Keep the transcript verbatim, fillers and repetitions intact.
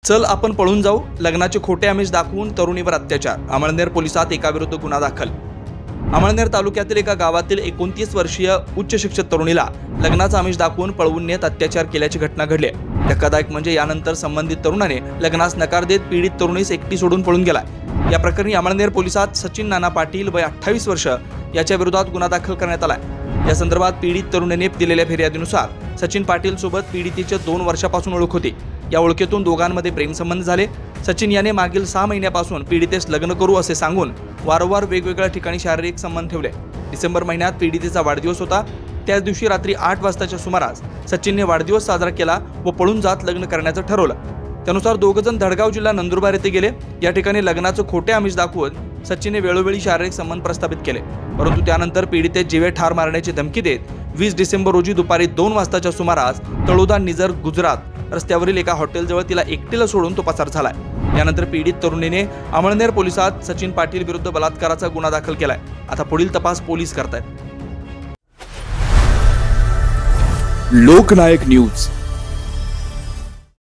चल आपण पळून जाऊ, लग्नाचे खोटे आमिष दाखवून तरुणीवर अत्याचार। अमळनेर पोलिसात एकाविरुद्ध गुन्हा दाखल। अमळनेर तालुक्यातील एका गावातील एकोणतीस वर्षीय उच्च शिक्षित तरुणीला लग्नाचा आमिष दाखवून पळवून नेत अत्याचार केल्याची घटना घडली आहे। धक्कादायक म्हणजे यानंतर संबंधित तरुणाने लग्नास नकार देत पीडित तरुणीस एकटी सोडून पळून गेलाय। या प्रकरणी अमळनेर पोलिसात सचिन नाना पाटील वय अठ्ठावीस वर्ष याच्या विरोधात गुन्हा दाखल करण्यात आलाय। या संदर्भात पीडित तरुणीने दिलेल्या फिर्यादीनुसार सचिन पाटील सोबत पीडितेचे दोन वर्षापासून ओळख होती। या ओळखीतून दोघांमध्ये प्रेमसंबंध झाले। सचिन याने मागील सहा महिन्यापासून पीडितेस लग्न करू असे सांगून वारंवार वेगवेगळ्या ठिकाणी शारीरिक संबंध ठेवले। डिसेंबर महिन्यात पीडितेचा वाढदिवस होता। त्याच दिवशी रात्री आठ वाजताच्या सुमारास सचिनने वाढदिवस साजरा केला व पळून जात लग्न करण्याचं ठरवलं। त्यानुसार दोघजण धडगाव जिल्हा नंदुरबार येथे गेले। या ठिकाणी लग्नाचं खोटे आमिष दाखवून सचिनने वेळोवेळी शारीरिक संबंध प्रस्थापित केले, परंतु त्यानंतर पीडितेस जीवे ठार मारण्याची धमकी देत वीस डिसेंबर रोजी दुपारी दोन वाजताच्या सुमारास तळोदा निजर गुजरात रस्त्यावरील एका हॉटेलजवळ तिला एकटीला सोडून तो पसार झालाय। यानंतर पीडित तरुणीने अमळनेर पोलिसात सचिन पाटील विरुद्ध बलात्काराचा गुन्हा दाखल केलाय। आता पुढील तपास पोलीस करतायत। लोकनायक न्यूज।